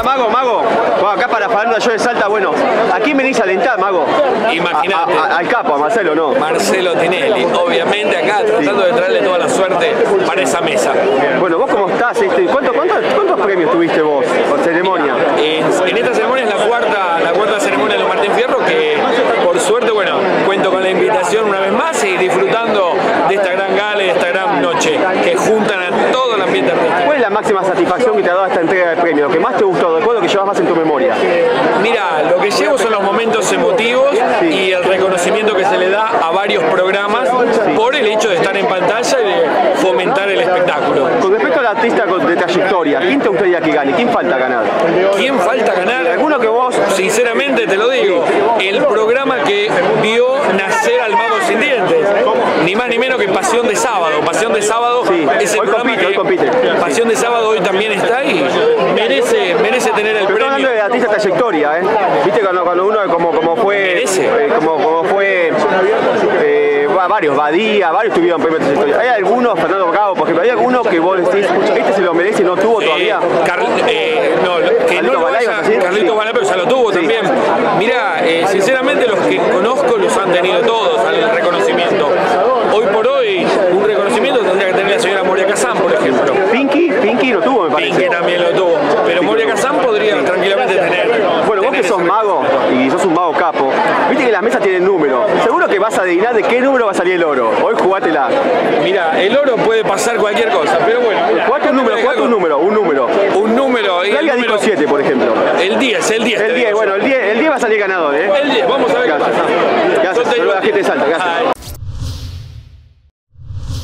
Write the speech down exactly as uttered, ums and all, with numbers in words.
Hola, Mago, Mago. Bueno, acá para Farándula Yo de Salta, bueno, ¿a quién venís a alentar, Mago? Imagínate. A, a, al capo, a Marcelo, ¿no? Marcelo Tinelli, obviamente acá tratando de traerle toda la suerte para esa mesa. Bueno, ¿vos cómo estás? Este, ¿cuánto, cuánto, ¿Cuántos premios tuviste vos por ceremonia? En, en esta ceremonia es la cuarta, la cuarta ceremonia de los Martín Fierro, que por suerte, bueno, cuento con la invitación una vez más y disfrutando de esta gran gala y de esta gran noche que juntan a todo el ambiente artístico. ¿Cuál es la máxima satisfacción que te ha dado esta entrega de premios? ¿Lo que más te gustó? ¿Cuál es lo que llevas más en tu memoria? Mira, lo que llevo son los momentos emotivos sí. y el reconocimiento que se le da a varios programas sí. por el hecho de estar en pantalla y de fomentar el espectáculo. Con respecto al artista de trayectoria, ¿quién te gustaría que gane? ¿Quién falta ganar? ¿Quién falta ganar? ¿Alguno que vos? Sinceramente te lo digo, el programa que vio nacer al Mago Sin Dientes, ni más ni menos que Pasión de Sábado. Pasión de Sábado sí. es el hoy programa compite, que hoy compite. Pasión de Sábado hoy también está y merece, merece tener el Pero premio. hablando de artista de trayectoria, ¿eh? Viste cuando, cuando uno como, como fue, eh, como, como fue eh, varios, Badía, varios tuvieron premios de trayectoria. ¿Hay algunos, Fernando Cabo, por ejemplo, hay algunos que vos decís, este se lo merece y no tuvo todavía? Eh, Car eh, no, que no lo Balay, vaya, Carlitos Balay, pero ya lo tuvo sí. también. Mira, eh, sinceramente los que conozco los han tenido todos al reconocimiento. Hoy por hoy, un reconocimiento tendría que tener la señora Moria Kazan, por ejemplo. Pinky, Pinky lo tuvo, me parece. Pinky también lo tuvo, pero Moria Kazan podría tranquilamente tener. Bueno, vos que sos mago y sos un mago capo, viste que las mesas tienen número. Seguro que vas a adivinar de qué número va a salir el oro. Hoy jugátela. Mira, el oro puede pasar cualquier cosa, pero bueno. Jugate un número, jugate un número, un número. Un número. Y el número siete, por ejemplo. El diez, el diez. El diez, bueno, el diez, el diez va a salir ganador, ¿eh? El diez, vamos a ver Gracias. qué pasa. Gracias, saludos a la gente de Salta, gracias.